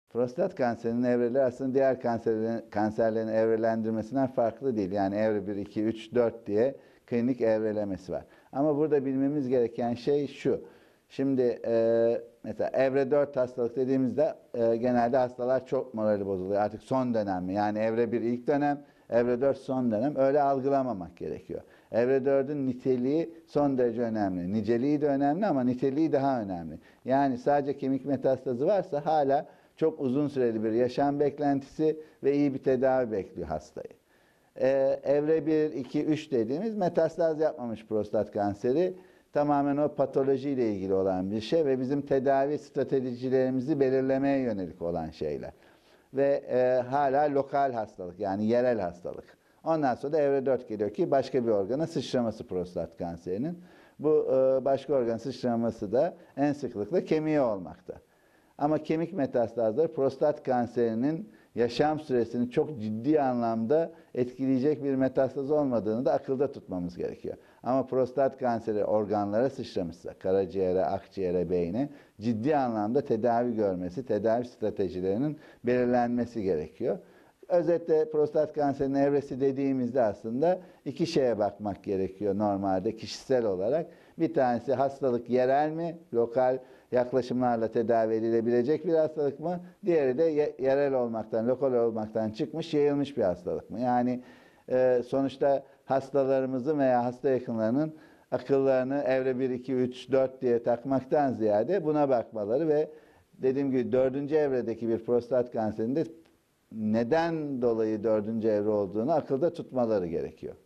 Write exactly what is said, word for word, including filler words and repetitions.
Prostat kanserinin evreleri aslında diğer kanserlerin, kanserlerin evrelendirmesinden farklı değil. Yani evre bir, iki, üç, dört diye klinik evrelemesi var. Ama burada bilmemiz gereken şey şu. Şimdi e, mesela evre dört hastalık dediğimizde e, genelde hastalar çok morali bozuluyor. Artık son dönem mi? Yani evre bir ilk dönem, evre dört son dönem. Öyle algılamamak gerekiyor. Evre dördün niteliği son derece önemli. Niceliği de önemli ama niteliği daha önemli. Yani sadece kemik metastazı varsa hala çok uzun süreli bir yaşam beklentisi ve iyi bir tedavi bekliyor hastayı. Ee, evre bir, iki, üç dediğimiz metastaz yapmamış prostat kanseri tamamen o patolojiyle ilgili olan bir şey ve bizim tedavi stratejilerimizi belirlemeye yönelik olan şeyler. Ve e, hala lokal hastalık yani yerel hastalık. Ondan sonra da evre dört geliyor ki başka bir organa sıçraması prostat kanserinin. Bu e, başka organ sıçraması da en sıklıkla kemiğe olmakta. Ama kemik metastazları prostat kanserinin yaşam süresini çok ciddi anlamda etkileyecek bir metastaz olmadığını da akılda tutmamız gerekiyor. Ama prostat kanseri organlara sıçramışsa, karaciğere, akciğere, beyne ciddi anlamda tedavi görmesi, tedavi stratejilerinin belirlenmesi gerekiyor. Özetle prostat kanserinin evresi dediğimizde aslında iki şeye bakmak gerekiyor normalde kişisel olarak. Bir tanesi hastalık yerel mi, lokal yaklaşımlarla tedavi edilebilecek bir hastalık mı? Diğeri de yerel olmaktan, lokal olmaktan çıkmış, yayılmış bir hastalık mı? Yani e, sonuçta hastalarımızın veya hasta yakınlarının akıllarını evre bir, iki, üç, dört diye takmaktan ziyade buna bakmaları ve dediğim gibi dördüncü evredeki bir prostat kanserinde neden dolayı dördüncü evre olduğunu akılda tutmaları gerekiyor.